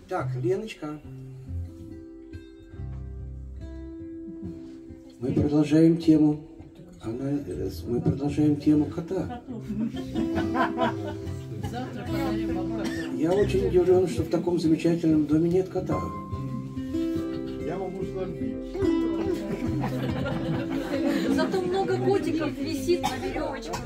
Так, Леночка. Мы продолжаем тему. Мы продолжаем тему кота. Я очень удивлен, что в таком замечательном доме нет кота. Я могу сломить. Зато много котиков висит на веревочках.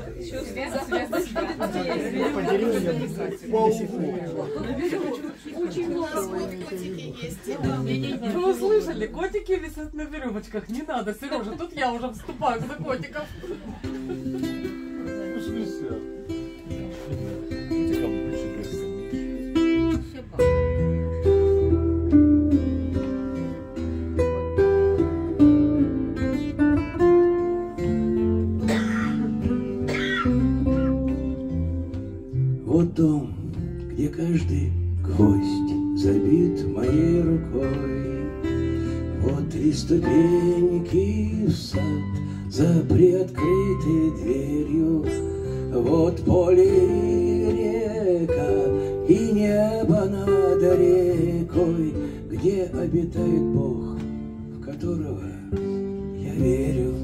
Очень много котики есть. Вы услышали? Котики висят на веревочках. Не надо, Сережа, тут я уже вступаю за котиков. Пусть висят. Вот дом, где каждый гвоздь забит моей рукой. Вот 3 ступеньки в сад за приоткрытой дверью. Вот поле и река, и небо над рекой, где обитает Бог, в которого я верю.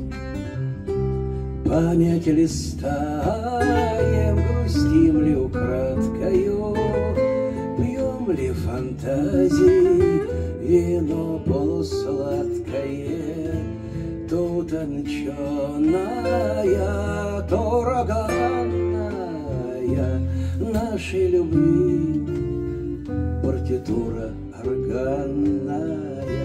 Память листаем, грустим ли украдкою, пьем ли фантазий вино полусладкое, то тонченая, то роганная нашей любви партитура органная.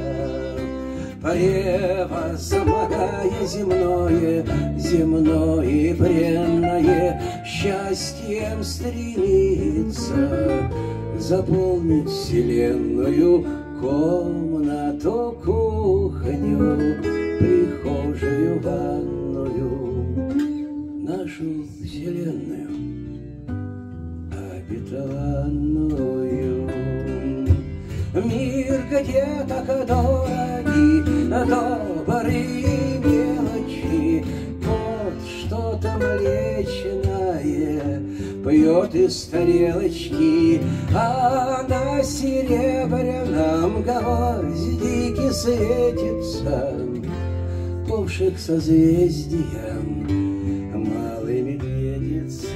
Превозмогая земное, земное и бренное, счастьем стремится заполнить вселенную, комнату, кухню, прихожую, ванную, нашу вселенную обетованную. Мир, где так дороги, добрые мелочи, вот что-то млечное пьет из тарелочки, а на серебряном гвоздике светится ковшик созвездием малой медведицы.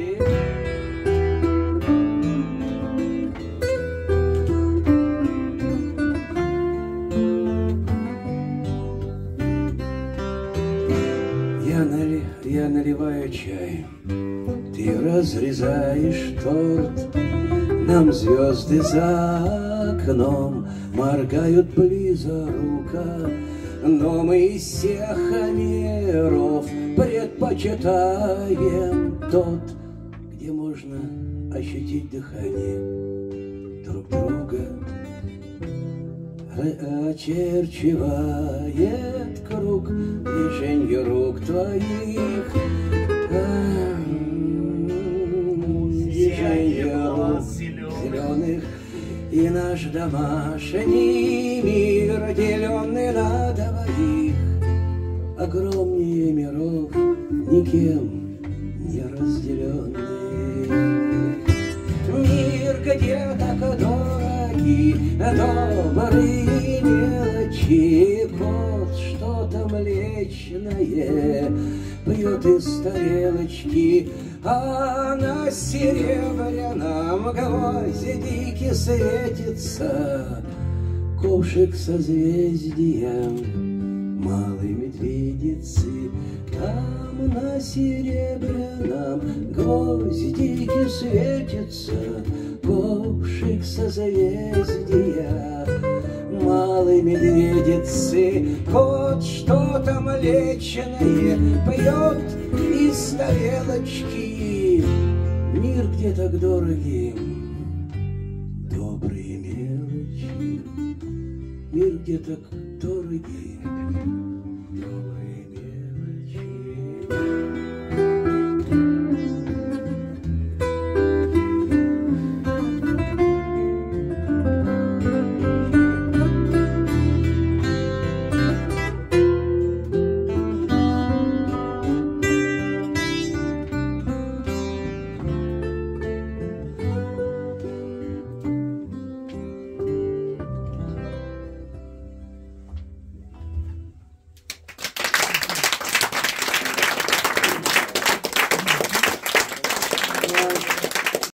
Я наливаю чай, ты разрезаешь торт, нам звезды за окном моргают близоруко, но мы из всех миров предпочитаем тот, где можно ощутить дыхание друг друга. Очерчивает круг движенье рук твоих, движенье рук зеленых, и наш домашний мир, деленный на двоих, огромнее миров, никем не разделенный. Мир, где так дороги, добрые мелочи, вот что-то млечное пьет из тарелочки, а на серебряном гвоздике светится ковшик созвездием малой медведицы. Там на серебряном гвоздике светится ковшик созвездия малой медведицы. Кот что-то млечное пьет из тарелочки. Мир, где так дороги добрые мелочи. Мир, где так дороги